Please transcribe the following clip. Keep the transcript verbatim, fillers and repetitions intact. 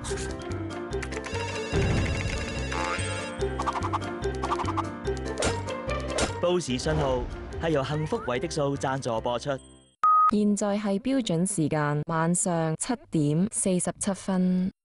報時信號係由幸福偉的數贊助播出。 現在係標準時間，晚上七點四十七分。